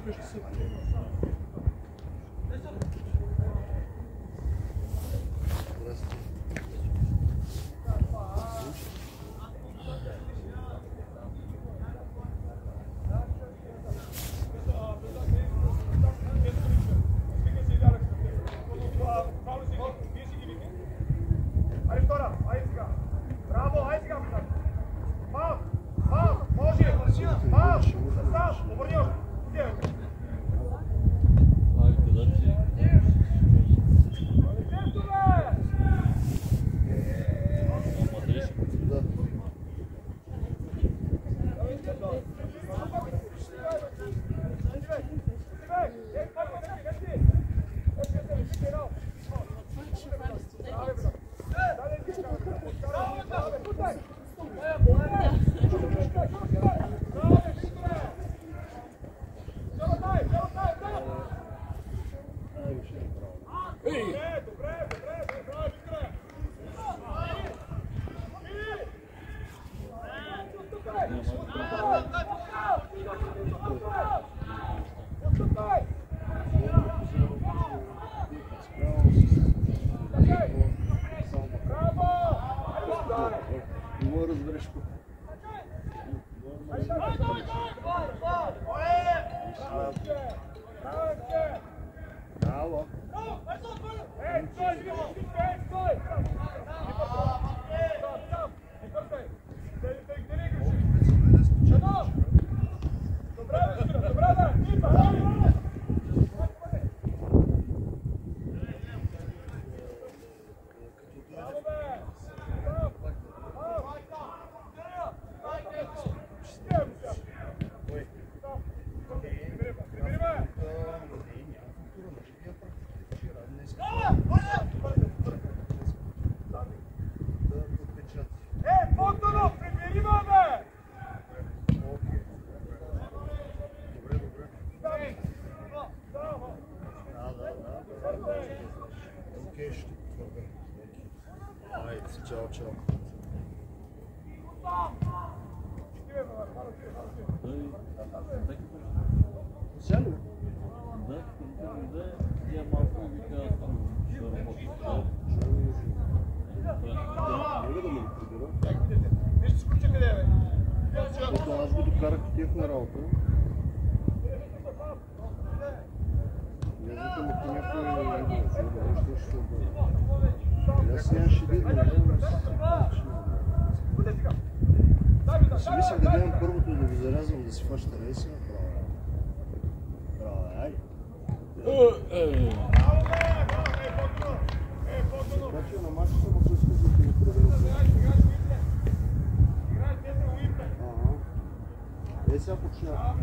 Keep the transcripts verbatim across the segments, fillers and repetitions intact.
Ciao, ciao. Сяду? Да, да, я могу викать ще работи. Мога да ме ли прибера? Защото аз го докарах тях на работа. Не викам, ако някой е идва, защото ще се отбава. Аз нямаше да идва, но си мислях да гледам първото и да го зарязвам, да си фаща рейса. Браво, айде. Така че на матча съм отсъскал за да ми проверя. Е, сега почна.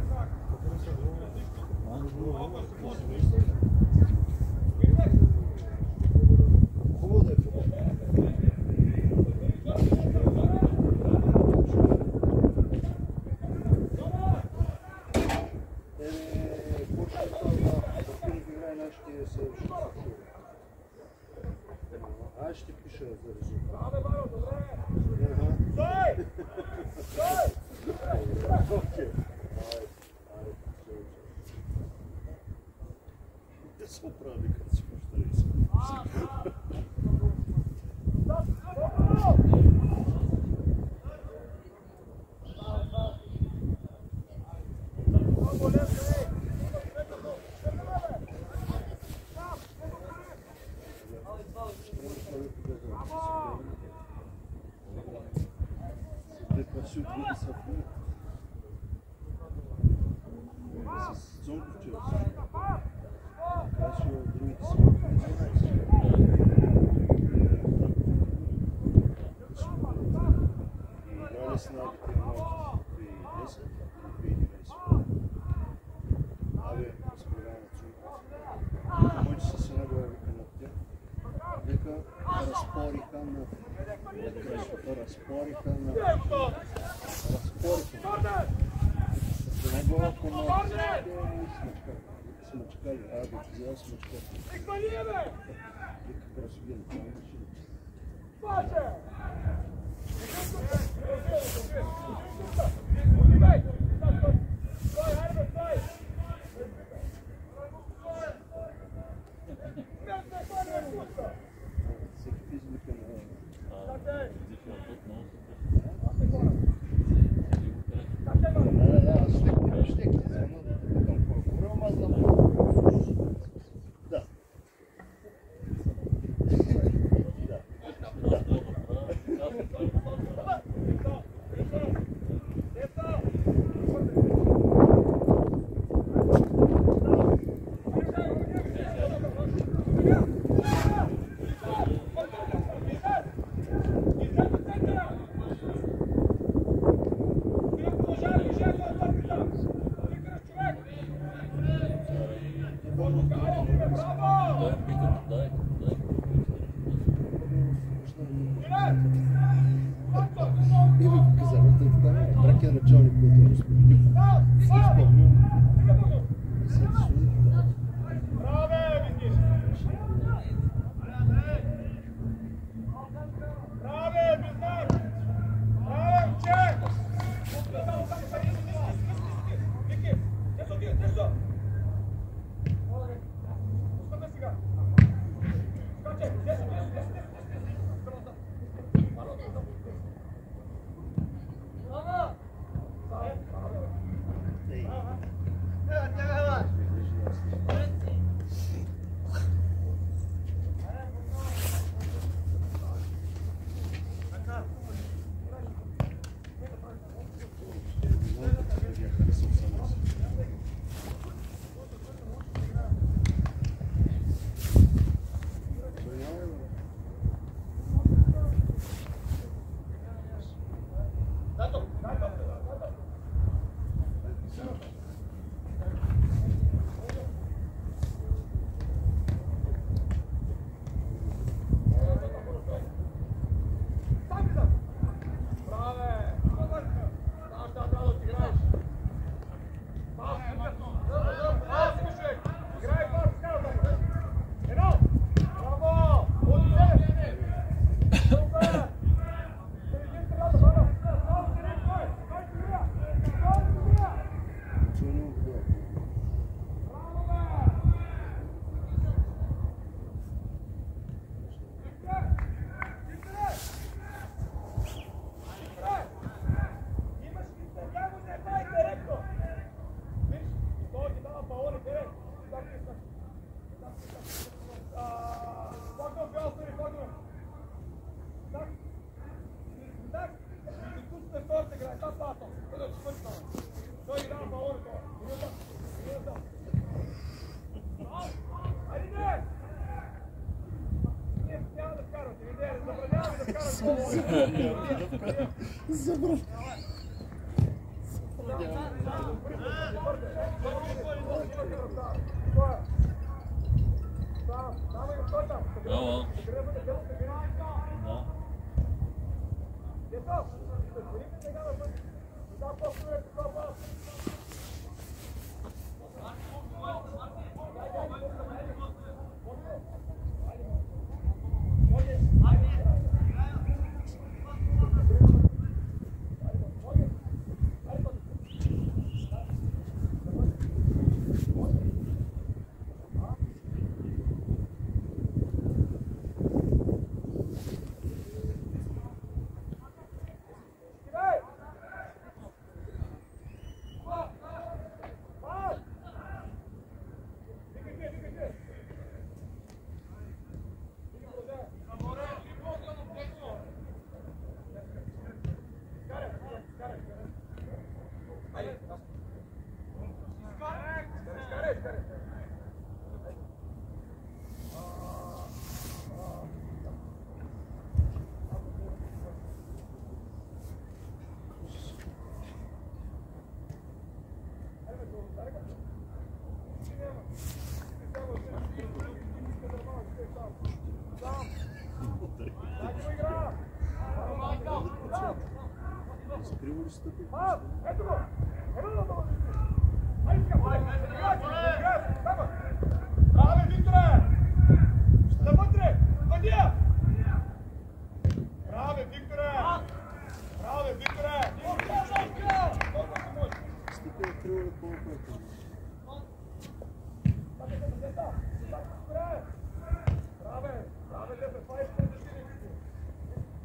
Хубаво да е футбол. Е, почната на Бакинов играе нашите следващи. Аз ще пиша за резултат. Стой! Стой! Окей. Не се оправи, като си повтори се. Всю две сапы. С зонку вчера. Красиво другите сапы. Играли с нагите малки две хиляди и десет и две хиляди и единадесет. Абе, разпределяме чуйка. Моите са се набава вика на тях. Вика, разпориха на... Разпориха на... Разпориха. Не било по малко. Смачкали. А, да ти взял смачкали. Вика, красивен. Това не машина. Паше! Стой, хайде, стой! Той пита, дай, дай. И ви казвам, тъй така, бракия началник, който е разпоредил. Си спомням. И се чуди. Забрал. Браво.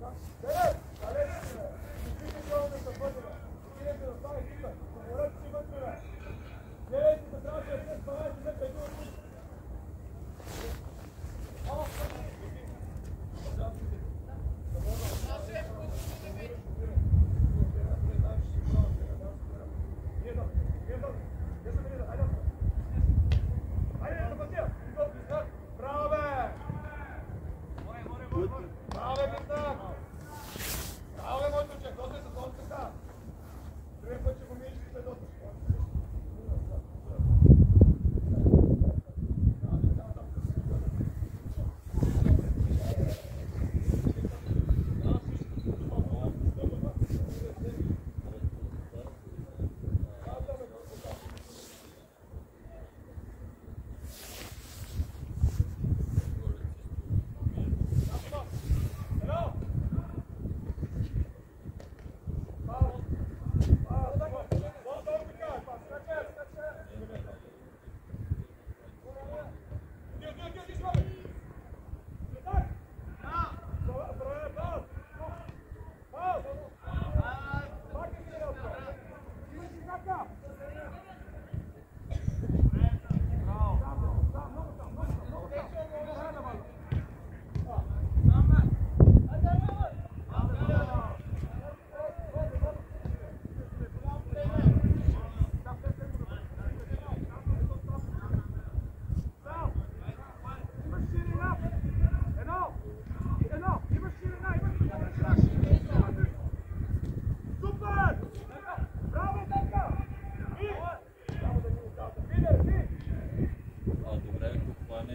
Thank you.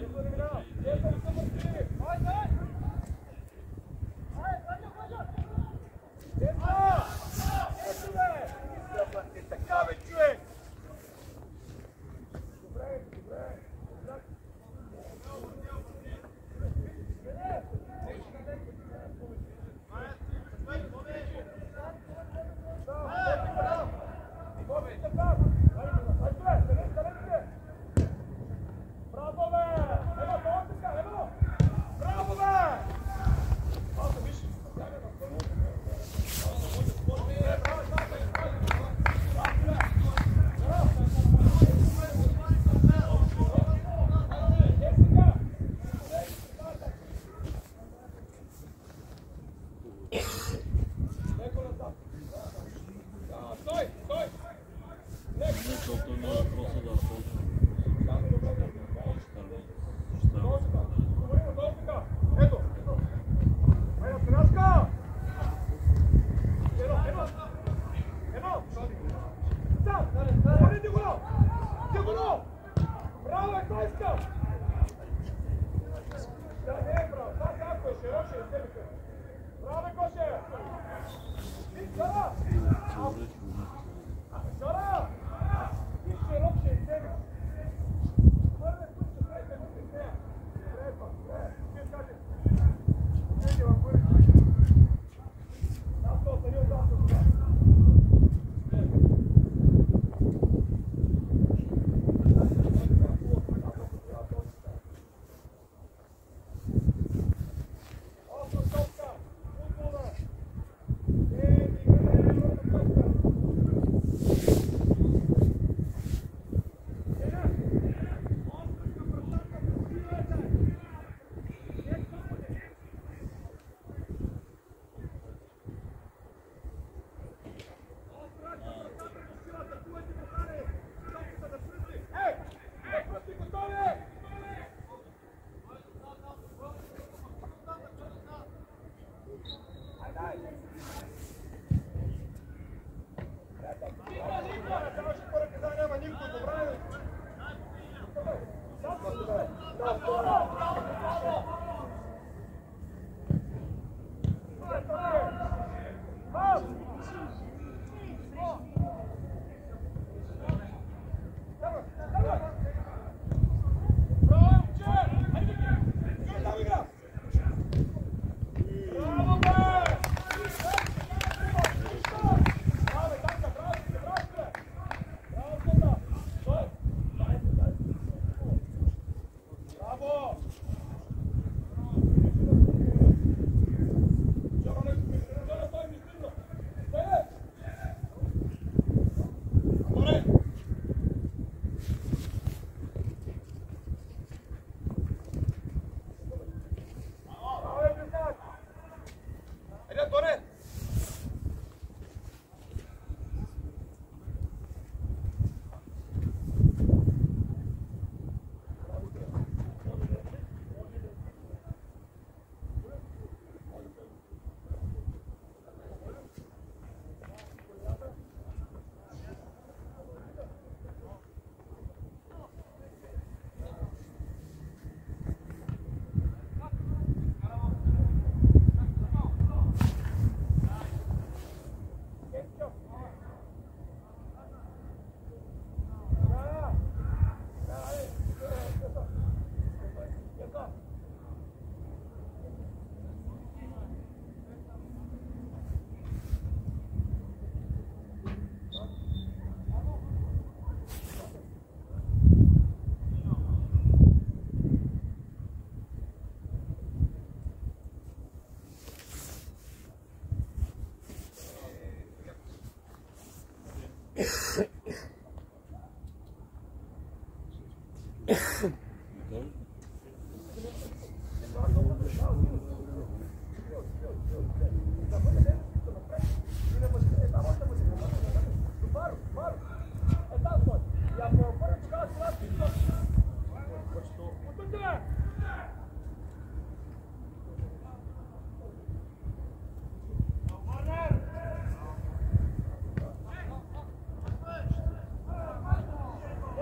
Thank you.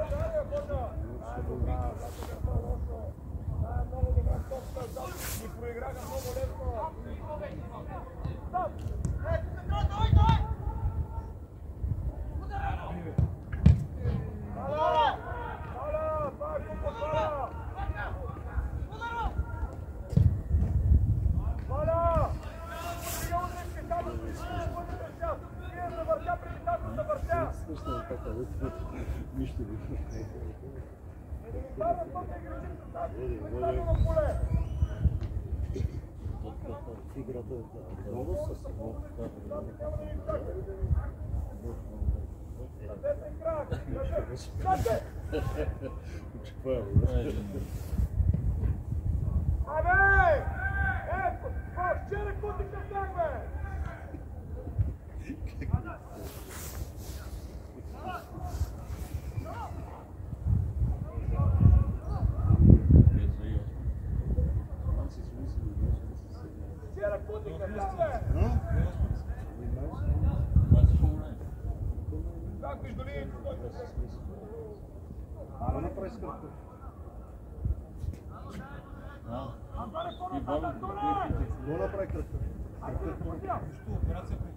Нищо не играта е много с Абе! Ето! Вчера кути казах, бе! Вчера кути казах, бе! Как между линиите, който се... Ама направи скърпка. Го направи кръпка. Нищо, операция при...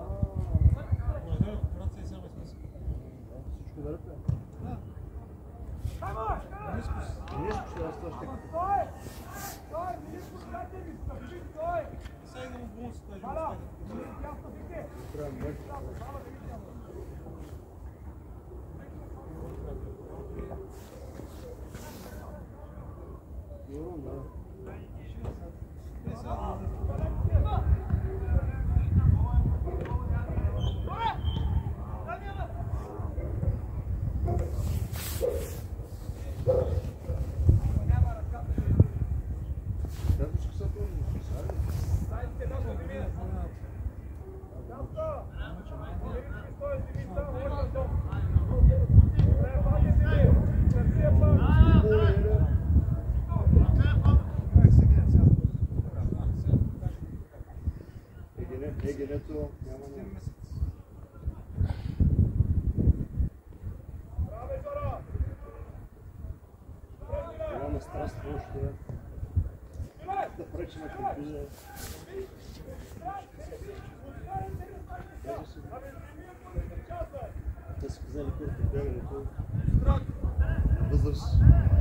Операция сега е смисъл. Всичко да ръпя. Да. Нискус. Нискус ще разтъж така. Стой! Стой! Нискус, дайте ми! Стой! Стой! Сега идем в болницата, да Мала! живо Ясно бике! Трябва да бъде. Сигурно, да. Егенето няма не. Голяма страст още да пречи на конфузия. Те са казали първо бягането на възраст.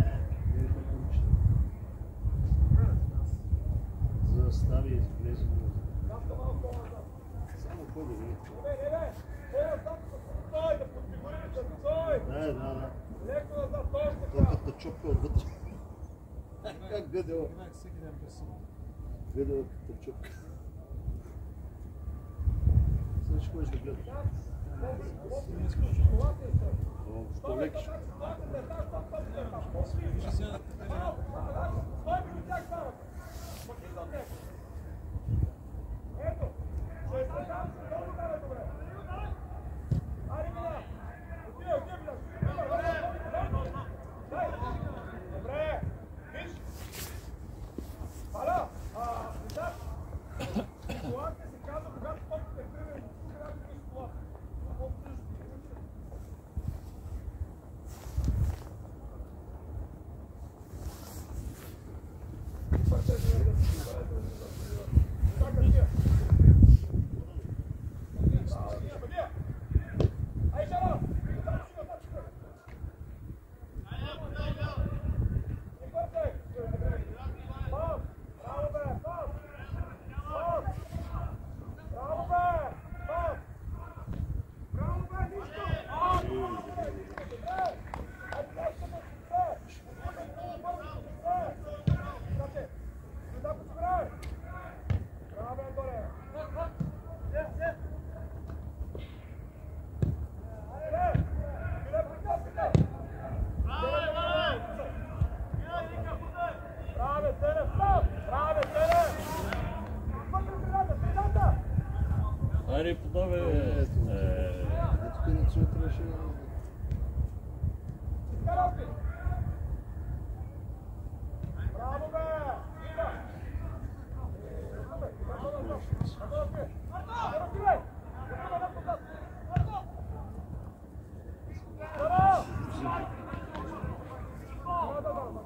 За стави и влезе само ходи, не? Стой, да подфигурираш, стой! Да, да, да. Леко назад, стой! Тълката чопка отвътре. Как гъдела? всеки ден без сън. Гъдела като чопка. Сега ще ходиш да гледаш. Що лекиш? Вижте сега да те гледа. Стой между тях двамата! Ето! Ще се там, долу давай, добре! Ари, мина! Отивай, отивай, дай! Добре! Виж! Ала! А, виждаш? Ситуация се казва, когато топката е примерно тук, когато виж колата.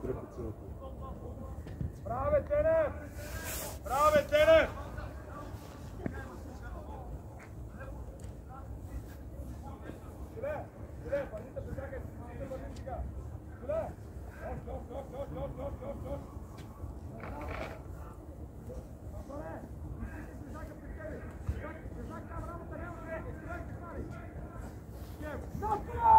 подкрепя цялата. Bravo, Tener! Bravo, Tener! Güle, güle, palita pegaga, palita palita. Güle. Los, los, los, los, los, los, los. Ahora, pegaga, pegaga. Pegaga, bravo, tenemos, pegaga, pegaga. Bien. ¡Sácala!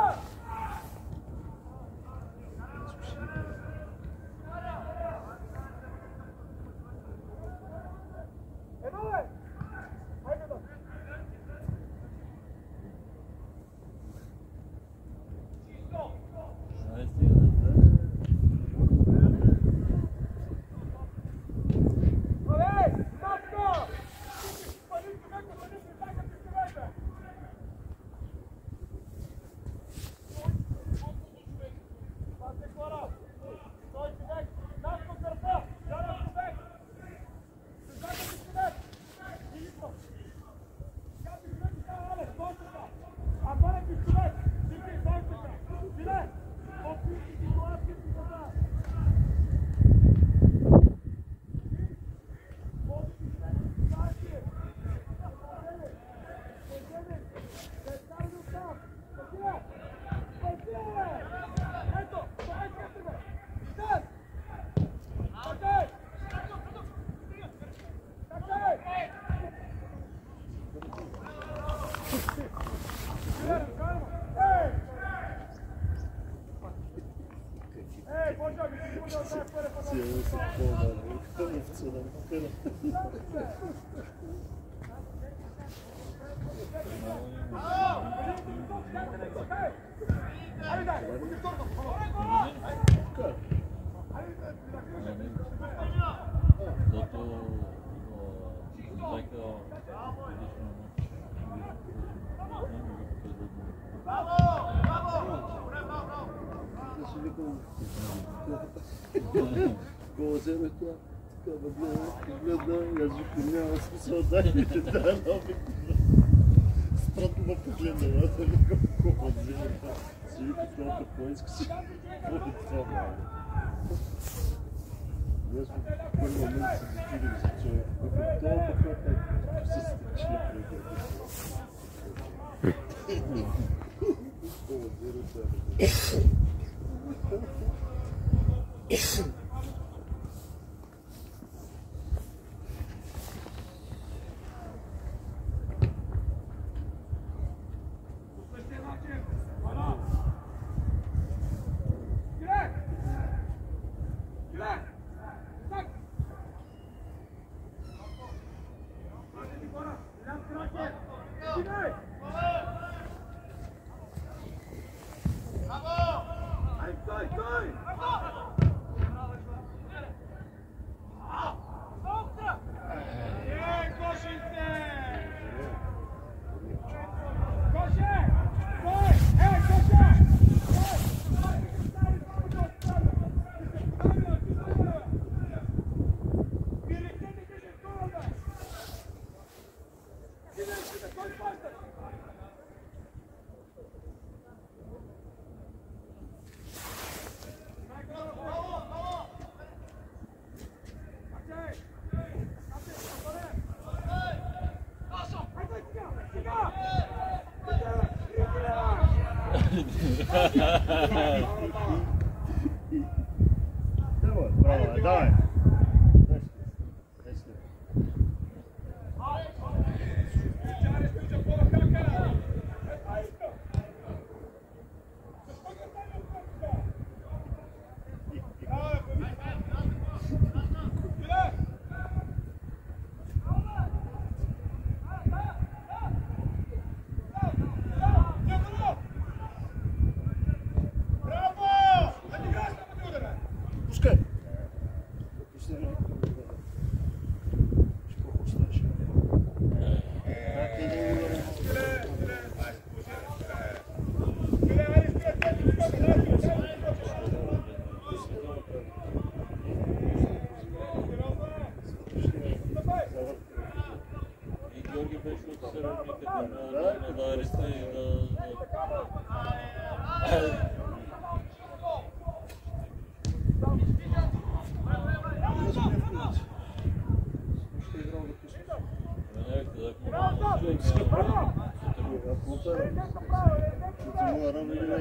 Go-zero това, така гледа, аз викам, няма смисъл, дай ми те дай нови. Странно ме погледна, аз викам, go-zero това. Си вика, това по-иска си, какво е това, бе? Аз в първи момент се зачудих за човек. Викам, това какво е, се стъчи преди. Go-zero това. Давай, браво, давай.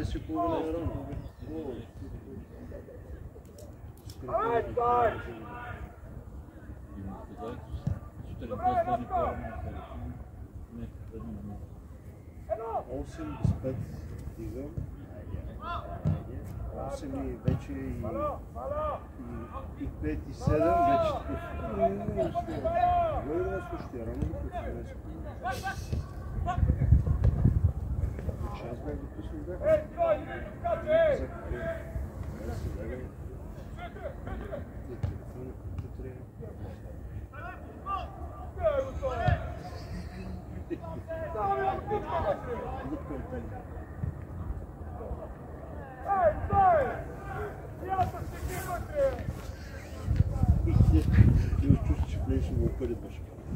единайсет и половина е рано. Ай, дай! осем с пет стигам. осем и вече и, и, и пет и седем вече такъв. Гледай да слушате, рано да подходи. Че аз бях допуснал бях? Ей, стой, скачай! Ей, стой! Ясно стигни вътре! И чувствам, че влезеш в опъде беше.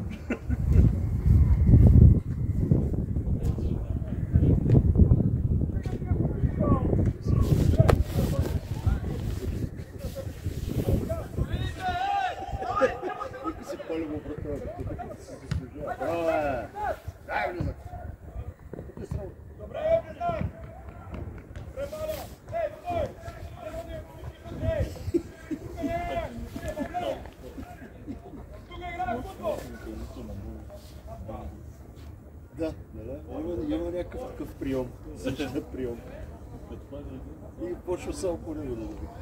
И се пали го обратно, като се заслужава. Браво, е! Дай, влизак! Тук е срам. Добре, влизак! Премало! Ей, стой! Ей! Тук е! Тук играе футбол! Да, да, има, има някакъв такъв прием, същия прием. И почва само по него да го види.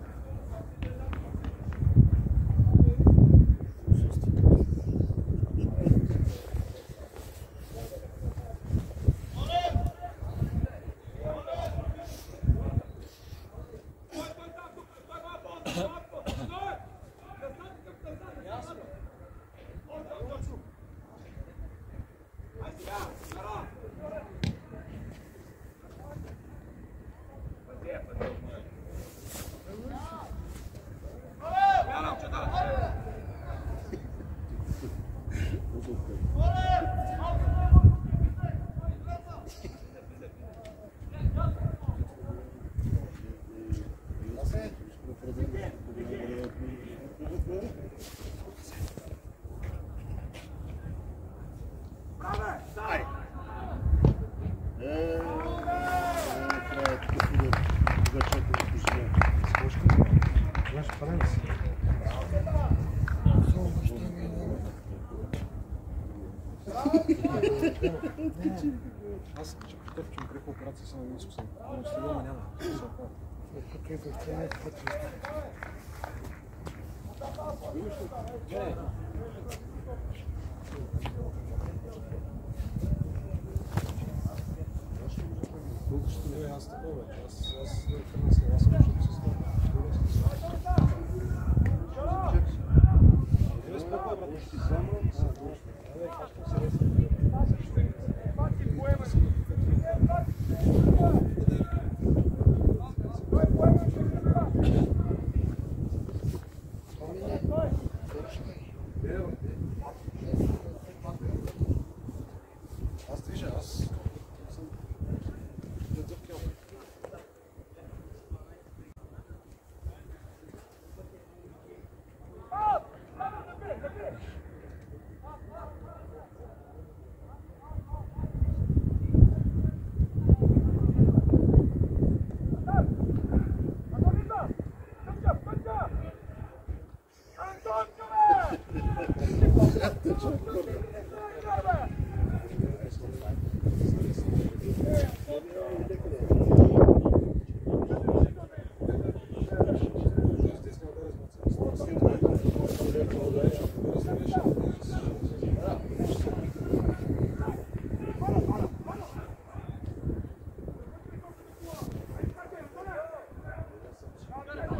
Аз ще потърчам крепа операция само на изкуса, но стадиона няма. Колко ще бъде аз такова вече? Аз не съм аз съм защото се знам. Аз движа, аз съм дедъвкел.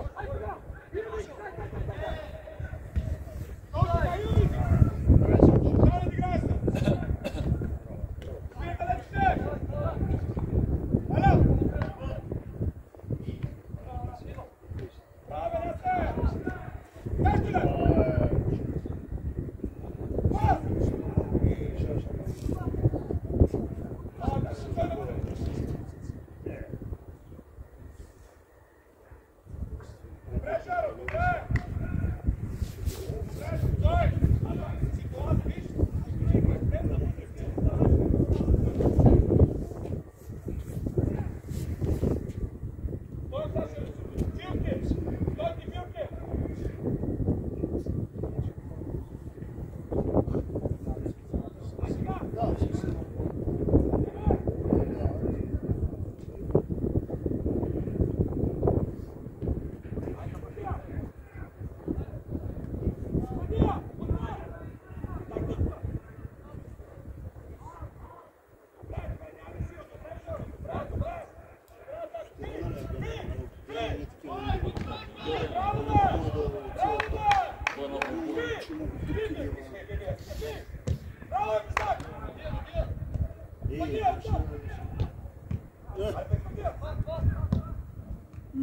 Ой,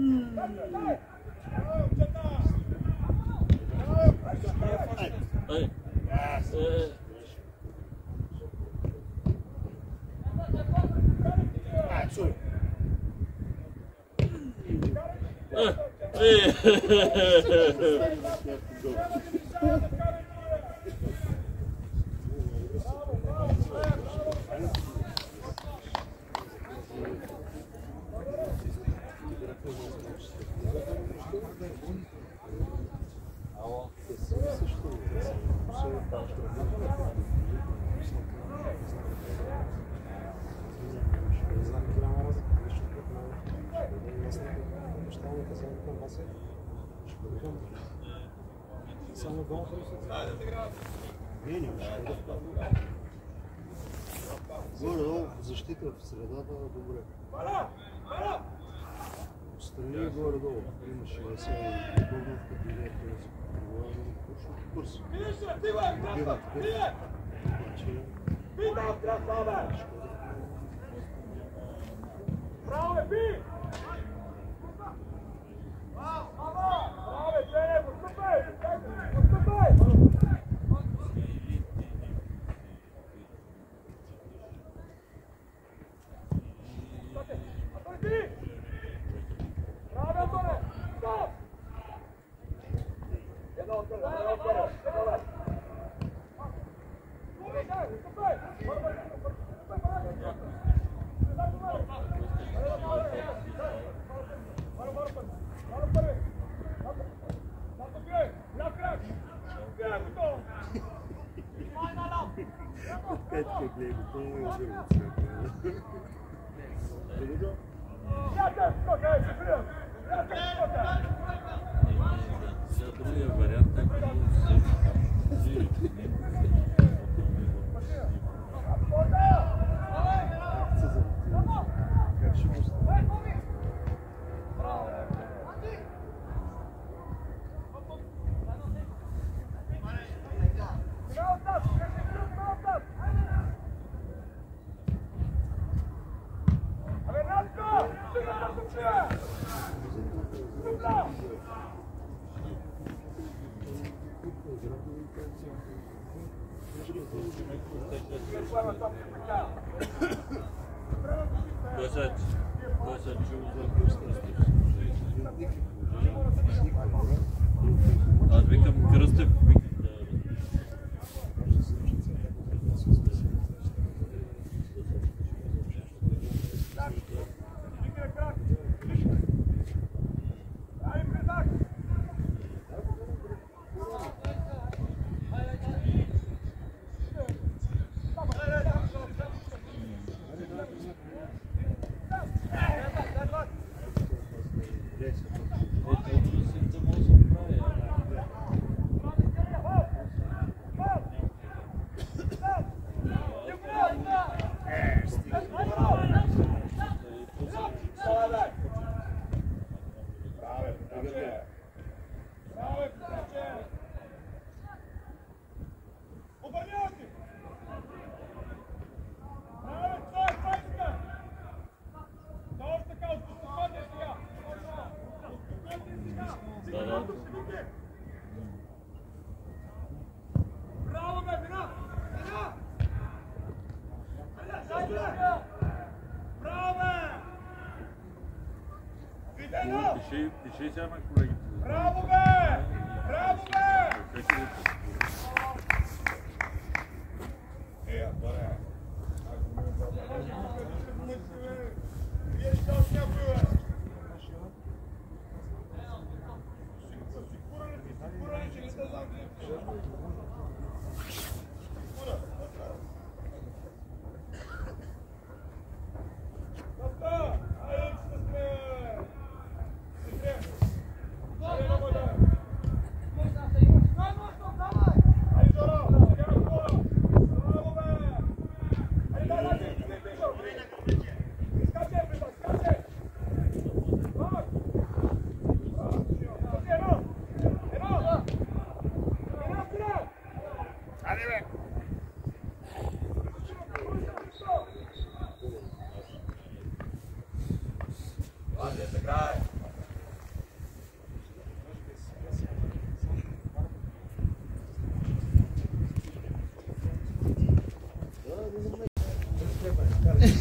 Hey. Uh, Ah, sorry. uh, hey. Само два Не, горе-долу защита в средата добре. Отстрани горе-долу. Имаше сега Богданов, като идея тези приложени точно курс. Бира така. Браво, би! Браво, Жене, постъпай! Постъпай! Атаки! Браво, Антоне! Стоп! Едно отгоре, едно отгоре, едно отгоре. Постъпай! Петка гледа, това е обърват всяка. За другия вариант е Как ще го стане? Кой се чул за Аз викам Кръстев. Пиши, пиши сега на колегите. Браво, бе! Браво, бе! Е, добре. Вие ще още някой, бе! Сигурен ли си? Сигурен ли, че не те знам, че не Сигурен, така. Доста! Айде, че сте!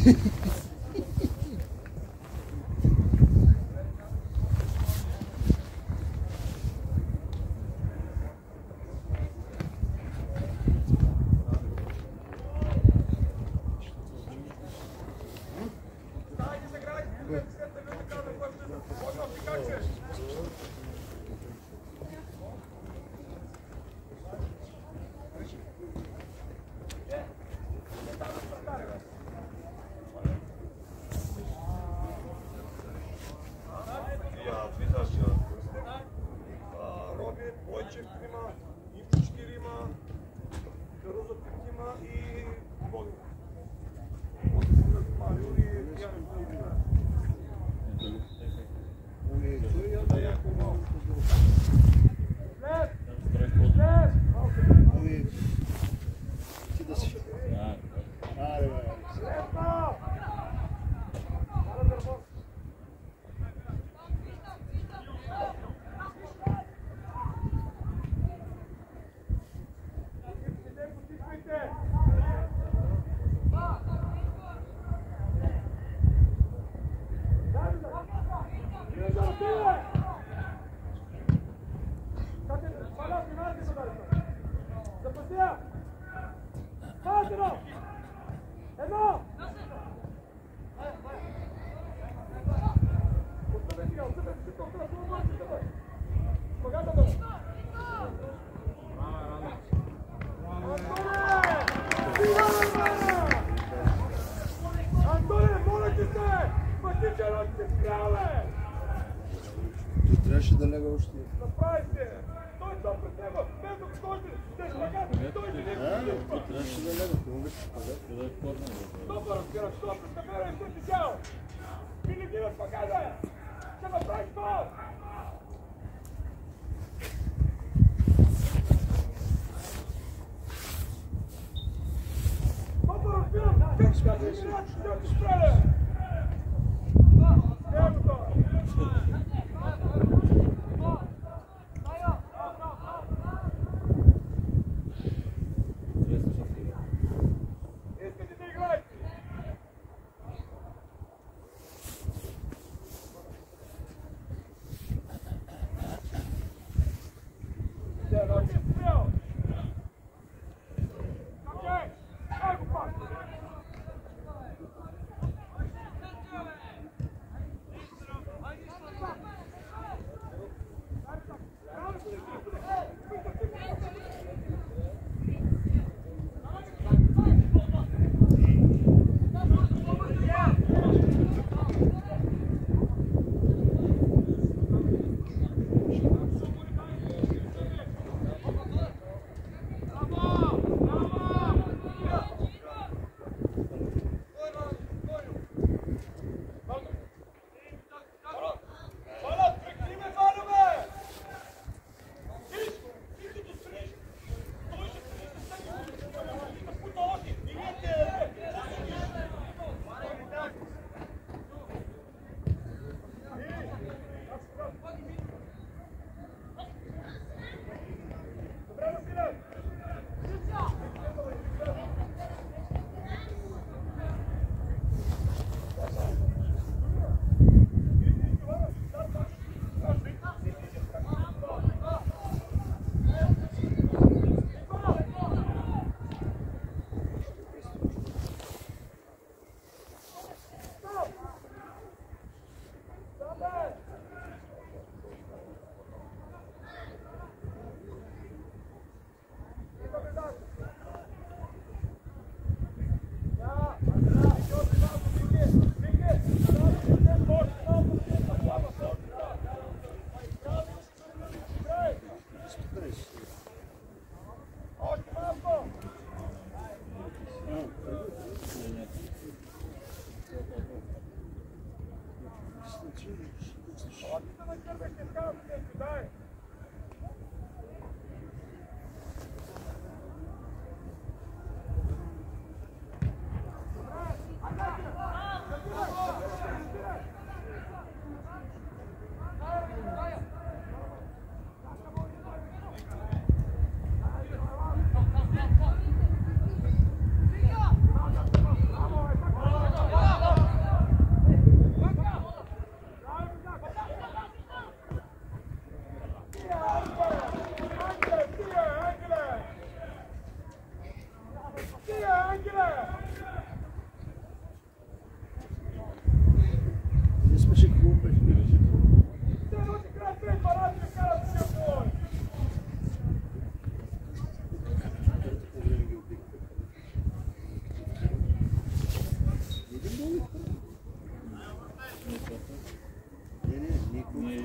Трябваше да лега още. Направите! Той това пред него! Без да стойте! Те ще лага! Стойте! Да, трябваше да лега. Това беше спада. Стопа, разбираш, това представява и ти тяло! Винаги имаш пакада! Ще направиш това! Стопа, разбирам! Как ще кажеш играч? Ще ти стреля! Ето това! Искате да играете? Да, да, ти спрял! Окей! Ай го пак!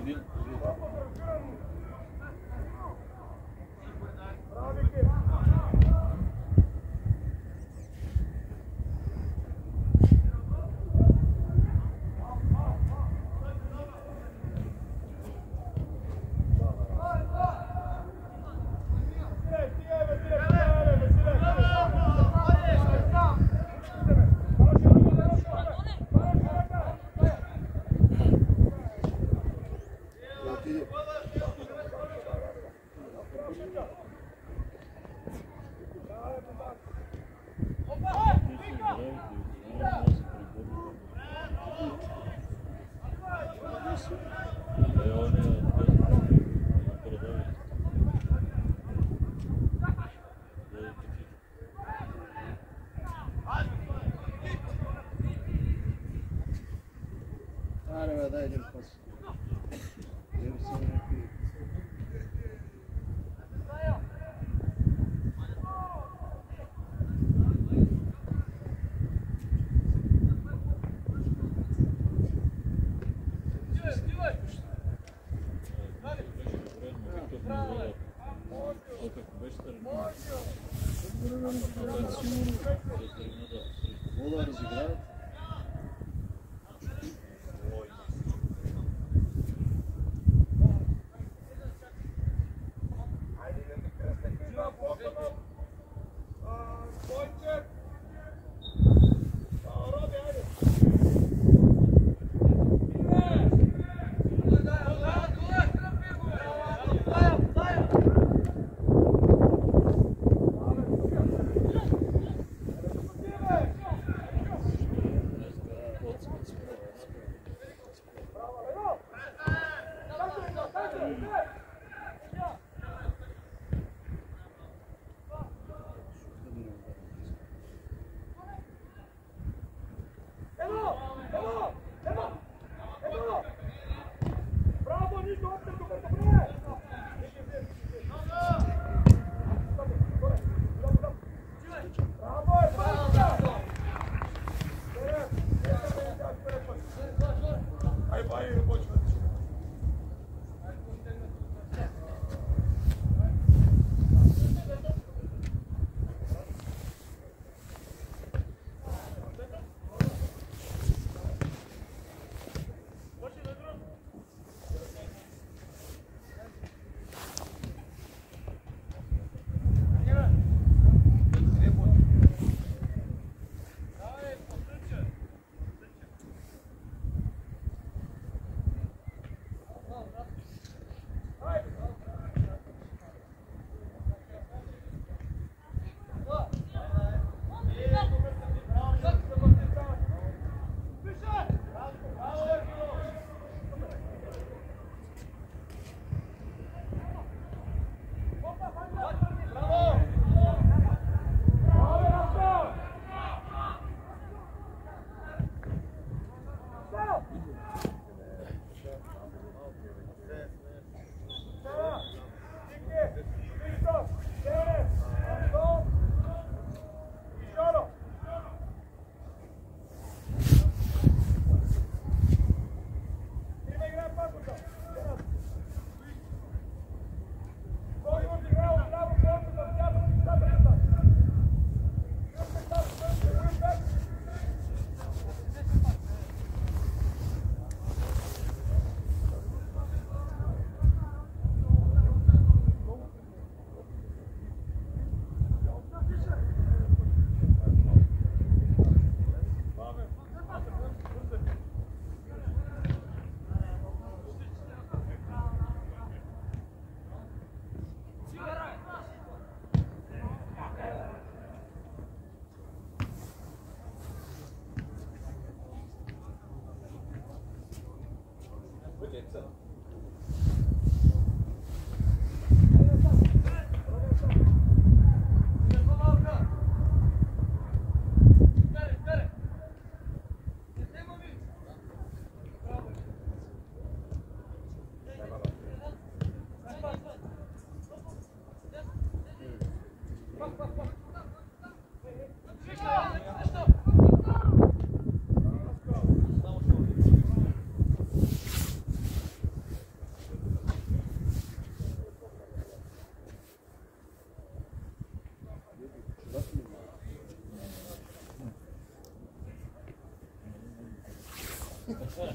Един. Аре, бе, дай един пас. Ево са някакви... Какво да разиграят?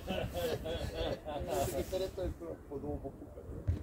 Къде той е по-долу по пука?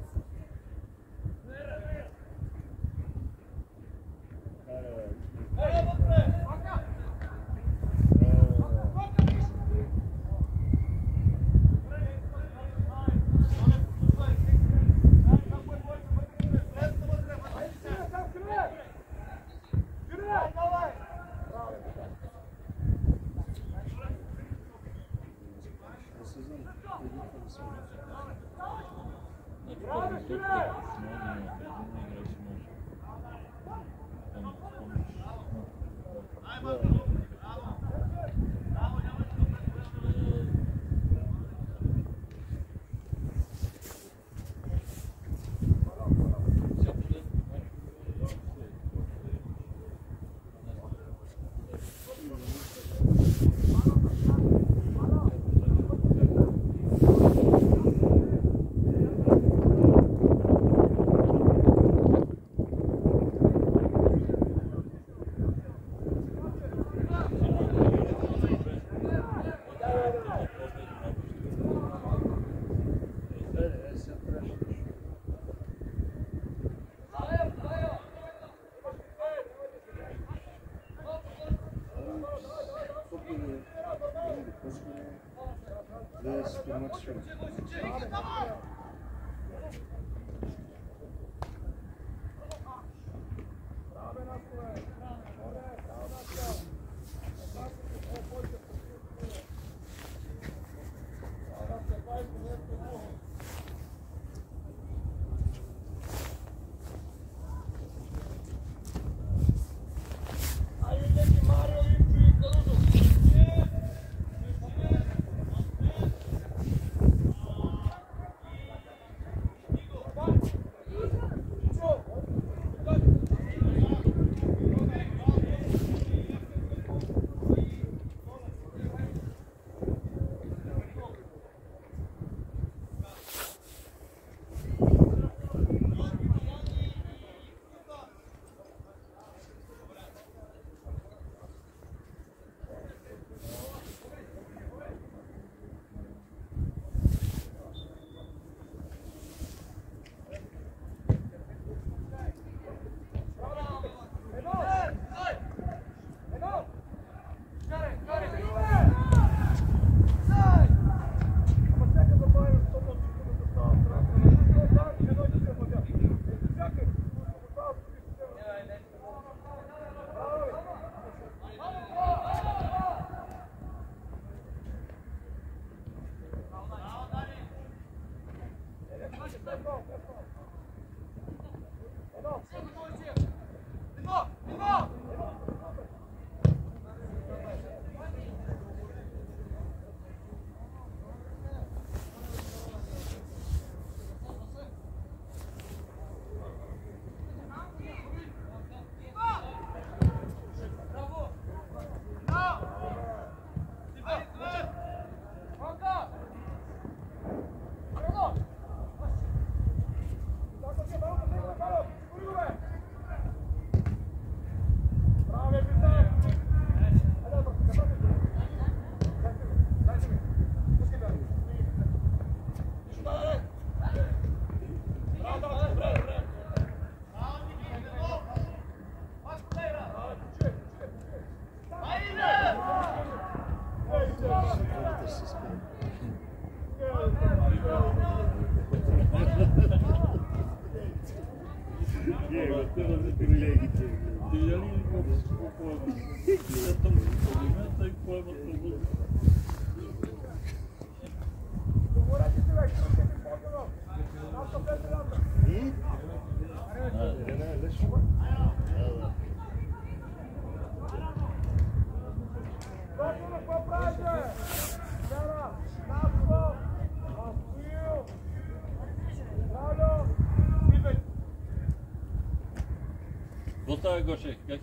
Zostaje Gošek, jak?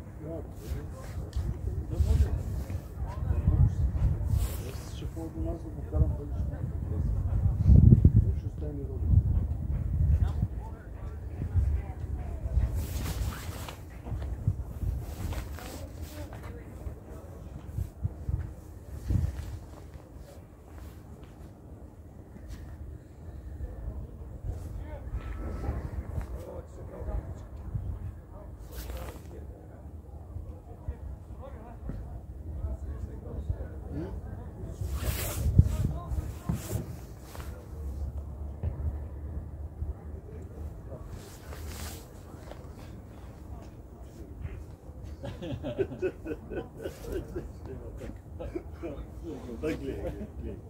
Ще по-до нас Tak gleda, gleda.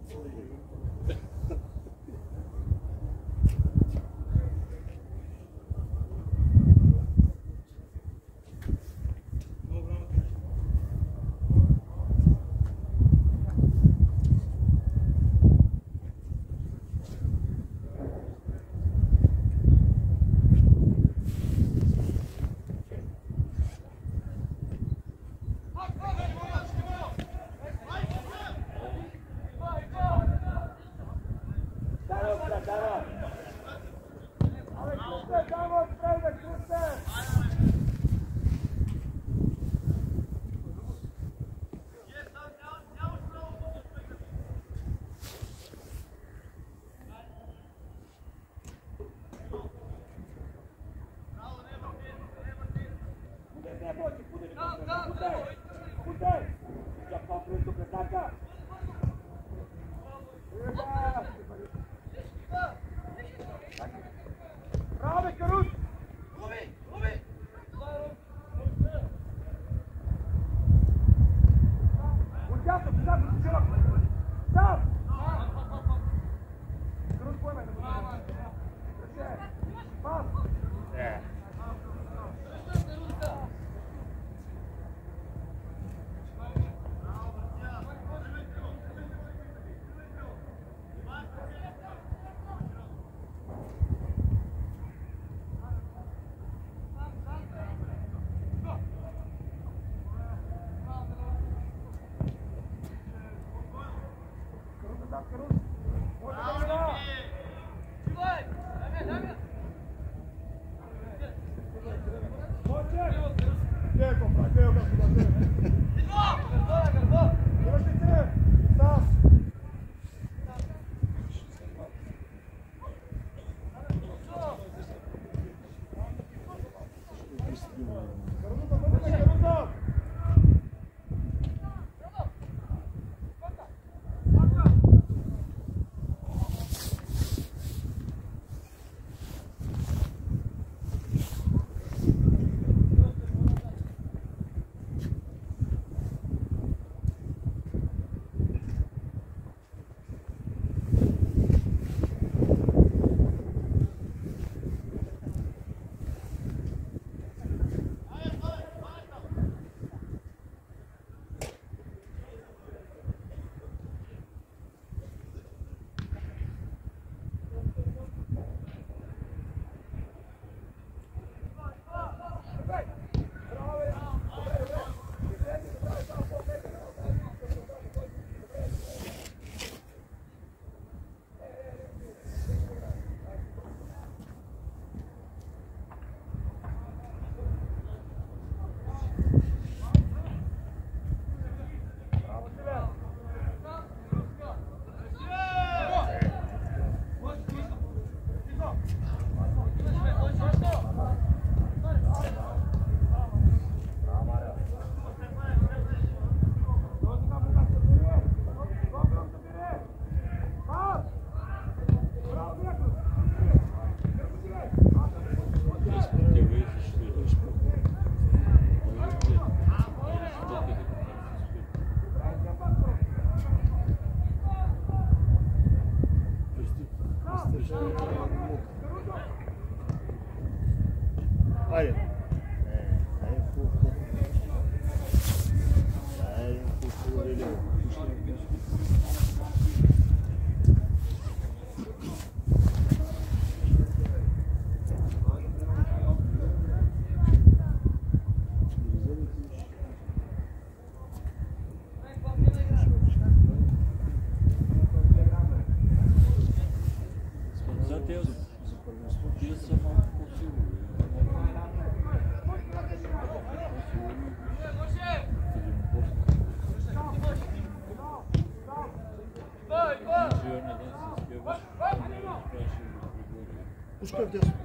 Puška v děsu.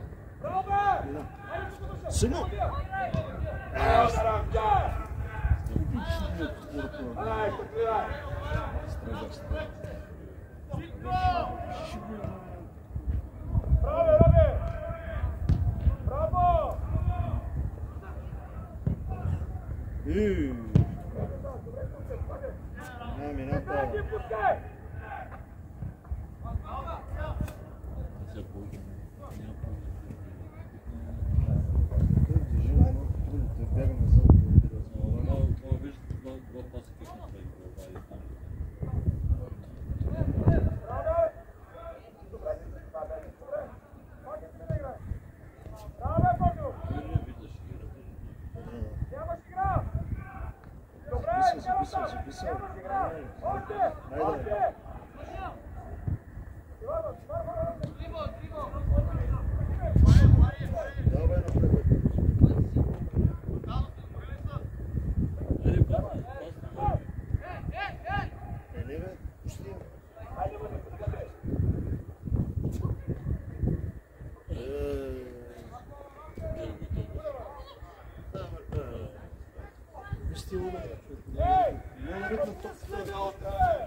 Synu! Bravo, Robi! Bravo! Ü. Ne minat da. Записал, записал. Айде. Давай напред. Ели бе, пусти. Пусти го бе. Не навик на топката.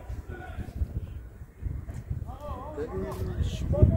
Дали шпут.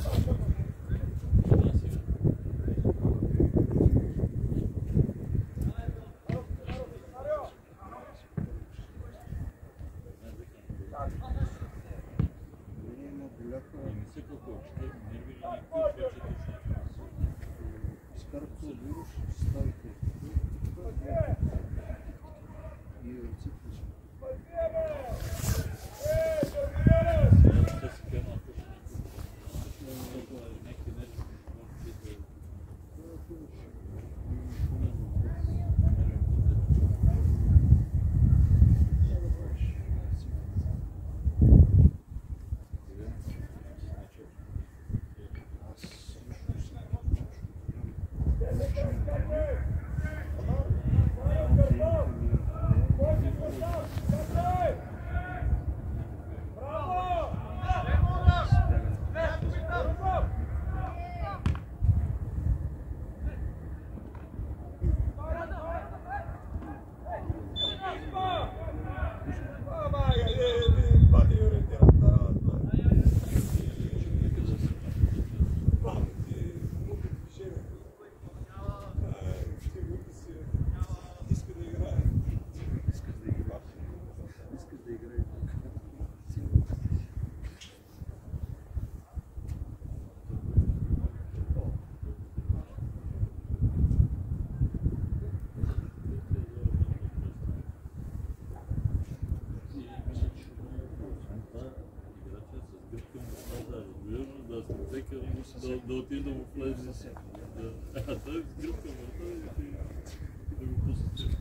Да отида в плеза. А той сгръбка върта и да го пусне.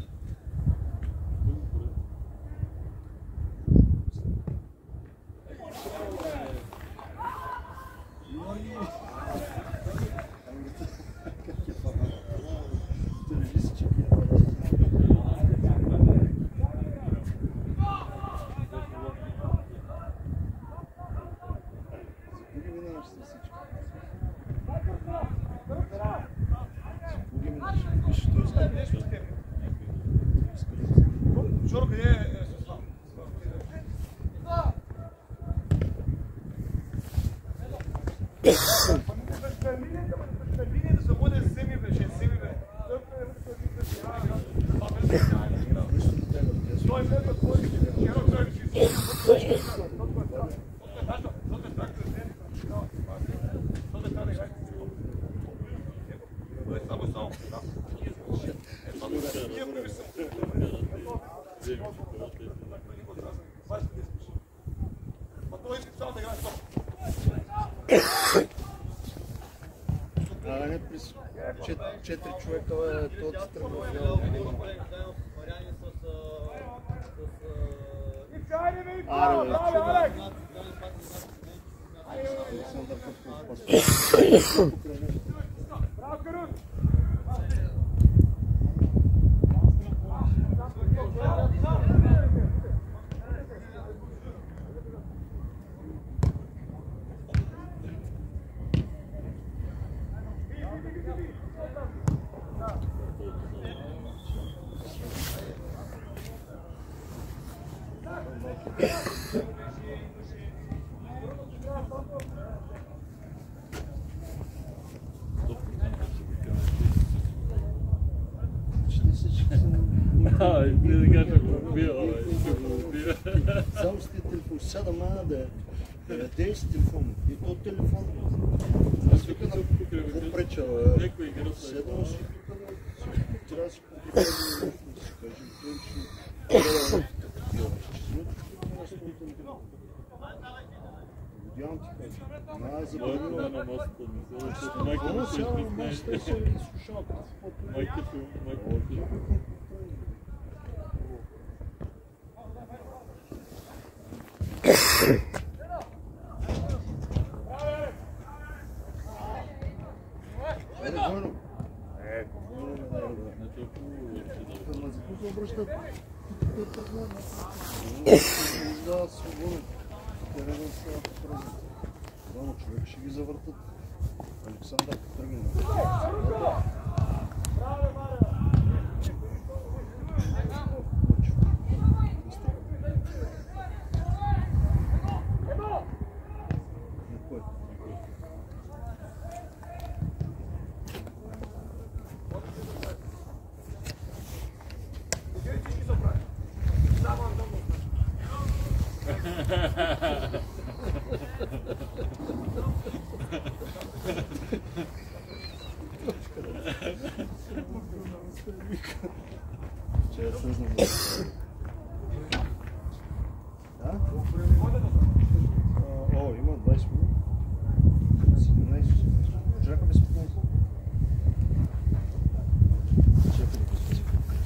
А не през четири човека е този тръгнал. Ще се А, и ти да кажа, го убия, бе, ще го убия. Само с тези телефон, сега да мана да е с телефон. И то телефон. Аз вика на какво преча, бе. Някой игра са. Седно си тук, бе. Трябва да си попитаме, да си кажем, че Видявам ти кажа. Ма, забавим. Той е на моста, защото майка му се изписне. Майката му, майката му. Айде, Бойно. Е, Бойно ме дай, бе. Не толкова ще да Ама за какво се обръщат? Да, свободен. Терена става празен. Рано човек ще ги завъртат. Александър тръгне. Че я съзнам. Да? О, има двайсет минути. седемнайсет. Чакаме с петнайсет. Чакаме с петнайсет.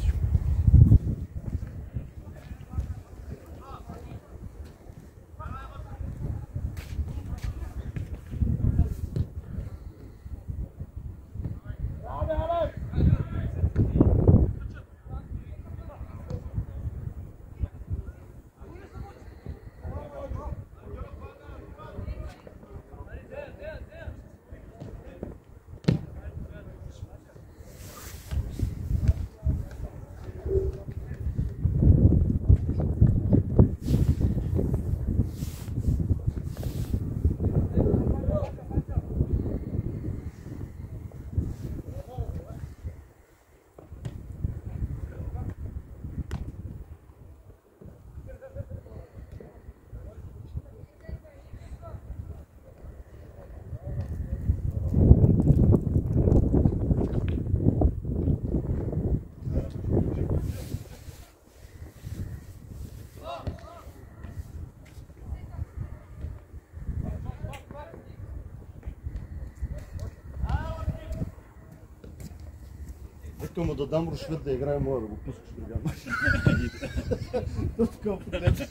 Искам да дам рушвет да играе, моя да го пускаш другия мач. То такова поглед.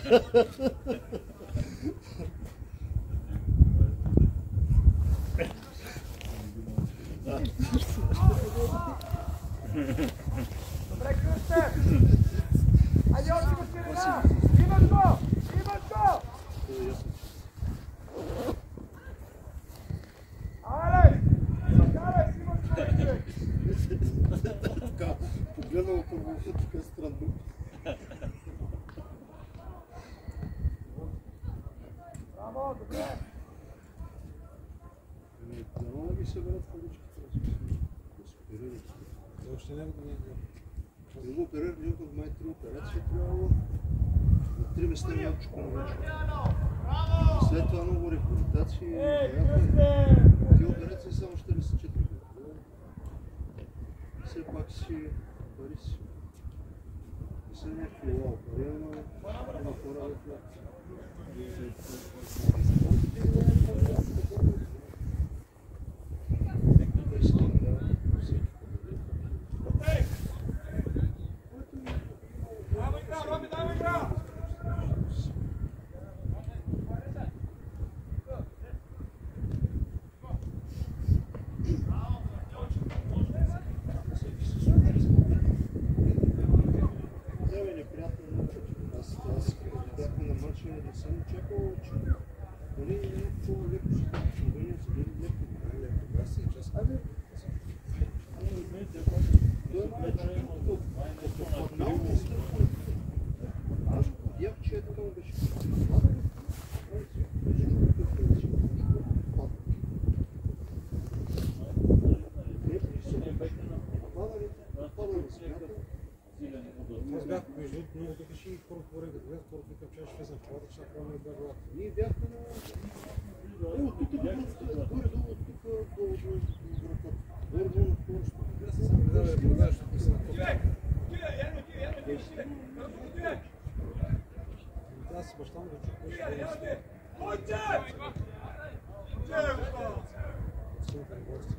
Добре, Кръстев! Айде, още го сирена! Имаш го! Имаш го! Алекс! Алекс, имаш го, човек! Така, погледнал към вълха, така странно. Браво, добре! Няма да ги съберат паричките. Да се оперират. Още не го Не го оперират, някой от май три операции трябвало. На три места някачко навече. След това много рехабилитации. Ти операции само четирийсет и четири. Все пак си пари си. Не са някакви лао пари, ама има хора да платят. Не съм чакал, че дали някакво леко ще положение са били леко, не е леко. Аз си час. Абе, той е вече по-паднал и стърпно. Аз видях, че е така му беше падал. Не, при себе. Падали, падали смята. Горе го гледах, колко викам, че ще влезем в колата, че направо не бях глад. Ние бяхме на... Е, от тук до вратата, горе-долу от тук долу до вратата. Горе-долу на второто. Аз съм видял да продаваш, защото съм на кофта. Аз си баща му да чух нещо. Супер, гости.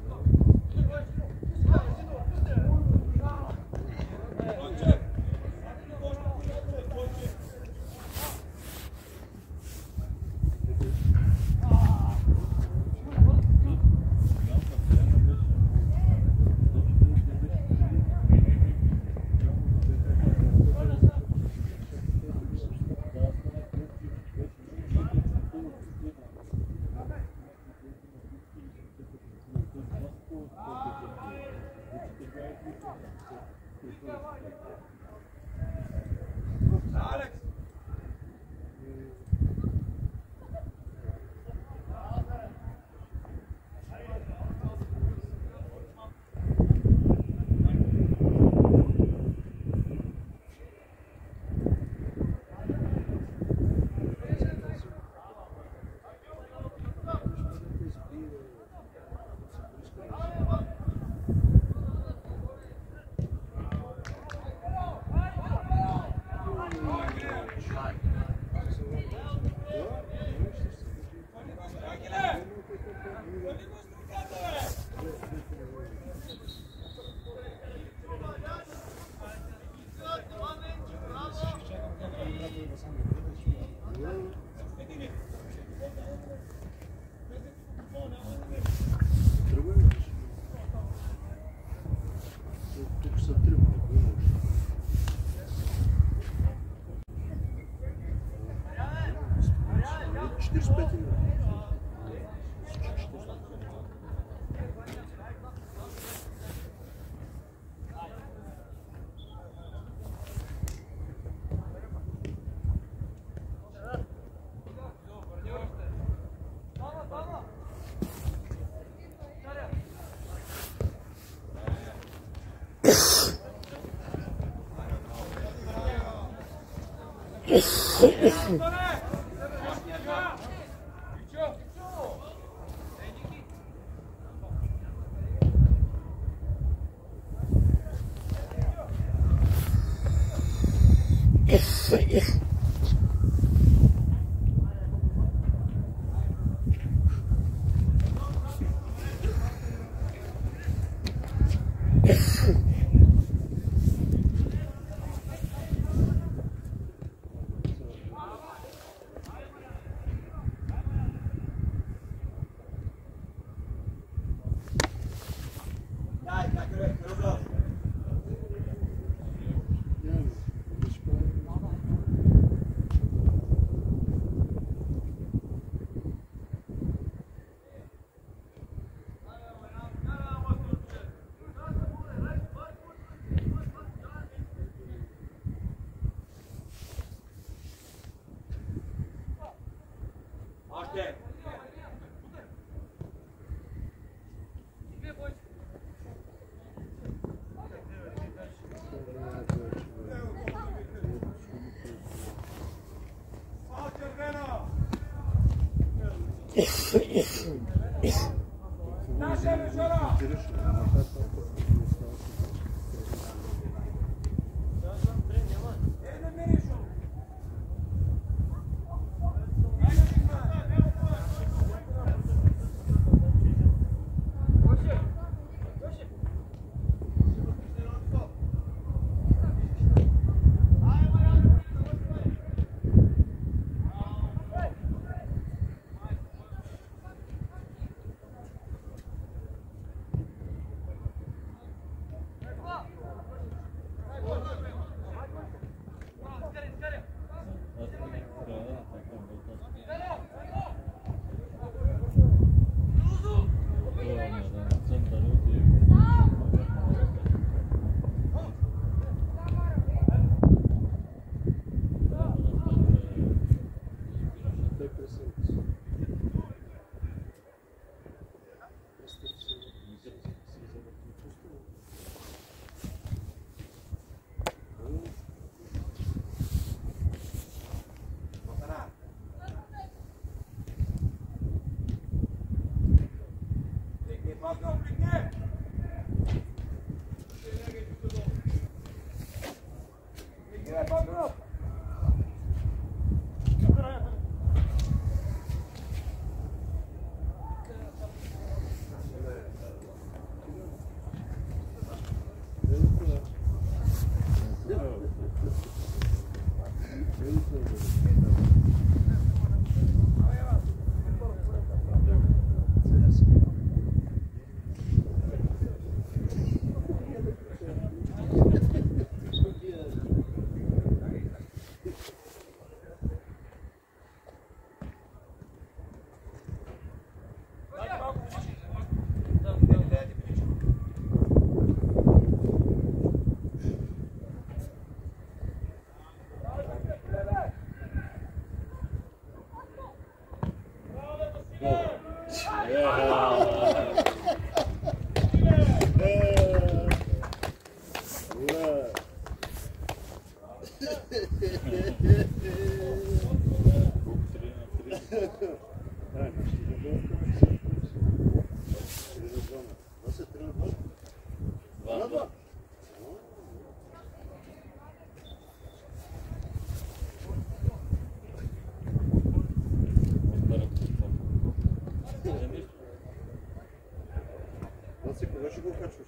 Кога ще го качваш?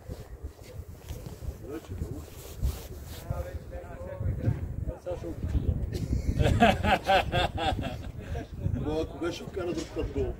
Вече, да. Сега ще опитам. Кога ще вкара друг път гол?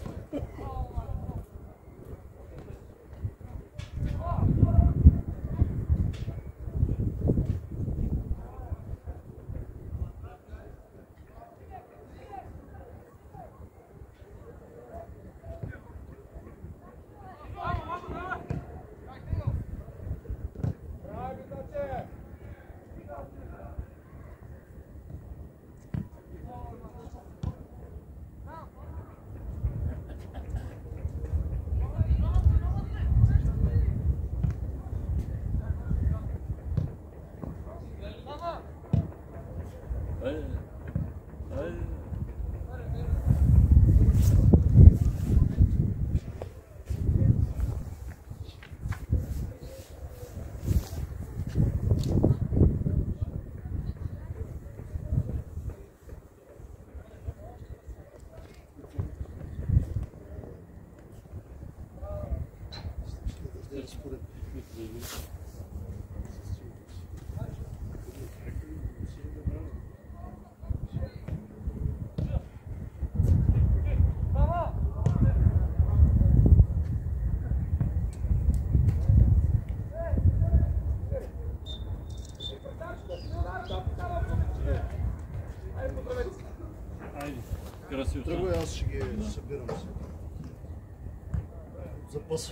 Айде. Айде. Според Айде. Красиво. тръгвай, аз ще ги събирам се. Запаса.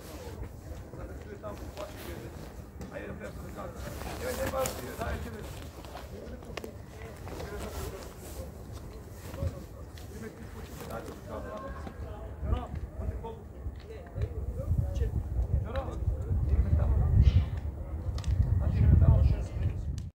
Aí eu penso, cara, eu ainda faço,